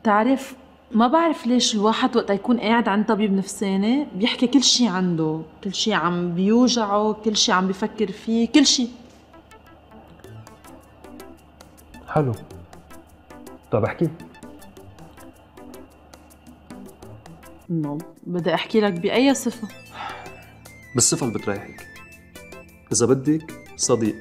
بتعرف ما بعرف ليش الواحد وقت يكون قاعد عند طبيب نفساني بيحكي كل شي عنده، كل شي عم بيوجعه، كل شي عم بيفكر فيه، كل شي. حلو. طب احكي. انه بدي احكي لك بأي صفة؟ بالصفة اللي بتريحك. إذا بدك صديق.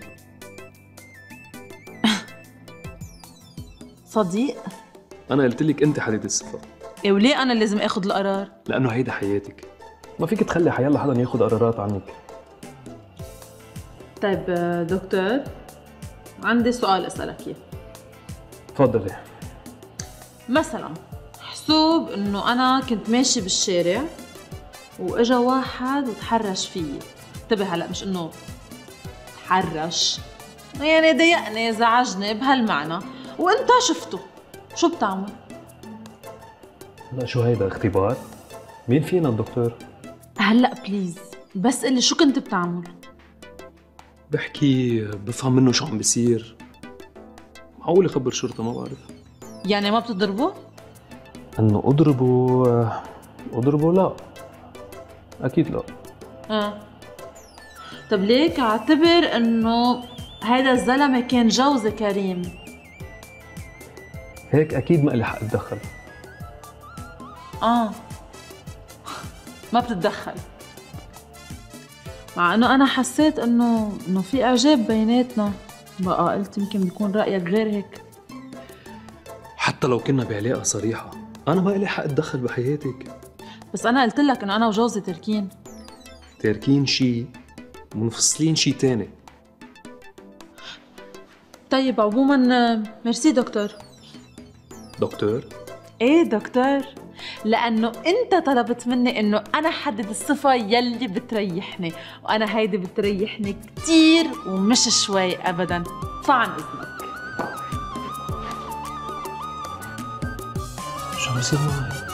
صديق؟ أنا قلت لك أنت حديد الصفة. إيه وليه أنا لازم آخذ القرار؟ لأنه هيدا حياتك، ما فيك تخلي حيالله حدا ياخذ قرارات عنك. طيب دكتور، عندي سؤال أسألك إياه. تفضلي. مثلا حسوب إنه أنا كنت ماشي بالشارع وإجا واحد وتحرش فيي. انتبه هلا، مش إنه تحرش، يعني ضايقني زعجني بهالمعنى، وأنت شفته، شو بتعمل؟ لا شو هيدا اختبار؟ مين فينا الدكتور؟ هلا بليز بس قلي شو كنت بتعمل؟ بحكي بفهم منه شو عم بيصير. معقول يخبر شرطة؟ ما بعرف. يعني ما بتضربه؟ انه اضربه لا، اكيد لا. طب ليك اعتبر انه هيدا الزلمه كان جوزي كريم. هيك اكيد ما لي حق اتدخل. ما بتتدخل، مع انه انا حسيت انه في اعجاب بيناتنا، بقى قلت يمكن بيكون رايك غير هيك. حتى لو كنا بعلاقة صريحة انا ما لي حق اتدخل بحياتك. بس انا قلت لك انه انا وجوزي تركين. تاركين شي ومنفصلين شي تاني. طيب عموما ميرسي دكتور. دكتور؟ ايه دكتور، لانه انت طلبت مني انه انا حدد الصفه يلي بتريحني، وانا هيدي بتريحني كتير ومش شوي ابدا، فعن اذنك. شو عم بيصير معي؟